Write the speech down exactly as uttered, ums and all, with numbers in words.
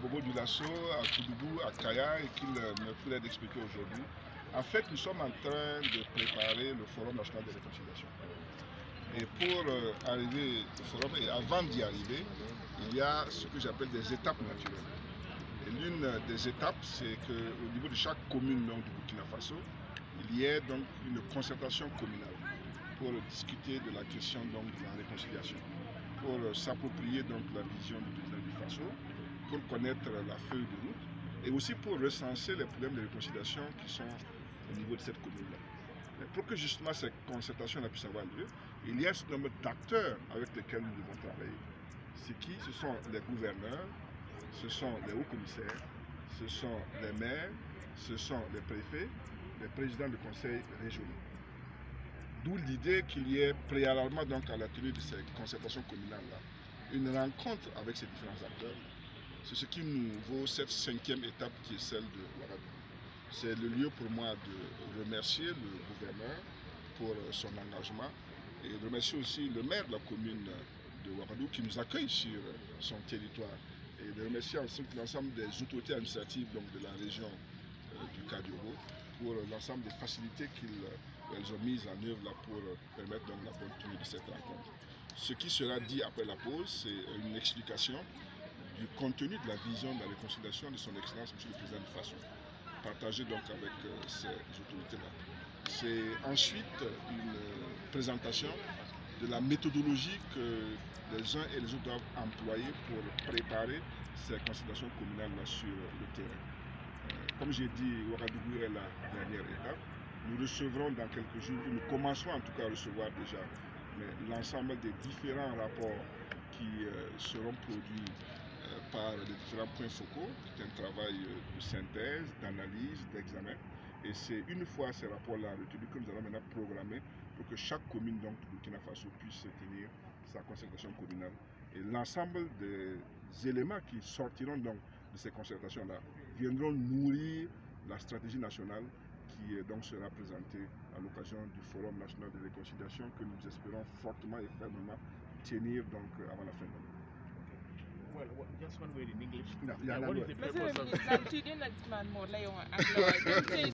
Bobo Dioulasso, à Koudougou, à Kaya et qu'il me plaît d'expliquer aujourd'hui. En fait, nous sommes en train de préparer le Forum national de réconciliation. Et pour euh, arriver au forum, et avant d'y arriver, il y a ce que j'appelle des étapes naturelles. Et l'une des étapes, c'est qu'au niveau de chaque commune donc, du Burkina Faso, il y ait donc une concertation communale pour discuter de la question donc, de la réconciliation, pour euh, s'approprier donc la vision du président du Faso, pour connaître la feuille de route et aussi pour recenser les problèmes de réconciliation qui sont au niveau de cette commune-là. Pour que justement cette concertation puisse avoir lieu, il y a un certain nombre d'acteurs avec lesquels nous devons travailler. C'est qui? Ce sont les gouverneurs, ce sont les hauts commissaires, ce sont les maires, ce sont les préfets, les présidents de conseils régionaux. D'où l'idée qu'il y ait préalablement donc à la tenue de ces concertations communales-là, une rencontre avec ces différents acteurs. C'est ce qui nous vaut cette cinquième étape qui est celle de Ouagadougou. C'est le lieu pour moi de remercier le gouverneur pour son engagement et de remercier aussi le maire de la commune de Ouagadougou qui nous accueille sur son territoire et de remercier ensuite l'ensemble des autorités administratives donc, de la région euh, du Kadioro pour l'ensemble des facilités qu'elles ont mises en œuvre là, pour permettre donc, la bonne tenue de cette rencontre. Ce qui sera dit après la pause, c'est une explication du contenu de la vision de la réconciliation de son Excellence, M. le Président du Faso, partagé donc avec euh, ces autorités-là. C'est ensuite une présentation de la méthodologie que les uns et les autres doivent employer pour préparer ces consultations communales-là sur le terrain. Euh, comme j'ai dit, Ouagadougou est la dernière étape. Nous recevrons dans quelques jours, nous commencerons en tout cas à recevoir déjà l'ensemble des différents rapports qui euh, seront produits euh, par les différents points focaux, c'est un travail de synthèse, d'analyse, d'examen. Et c'est une fois ces rapports-là retenus que nous allons maintenant programmer pour que chaque commune donc, du Burkina Faso puisse tenir sa concertation communale. Et l'ensemble des éléments qui sortiront donc de ces concertations-là viendront nourrir la stratégie nationale qui donc sera présentée à l'occasion du Forum national de réconciliation que nous espérons fortement et fermement tenir donc avant la fin de l'année. Well, what, just one word in English. No, yeah, uh, no, what no. is the purpose of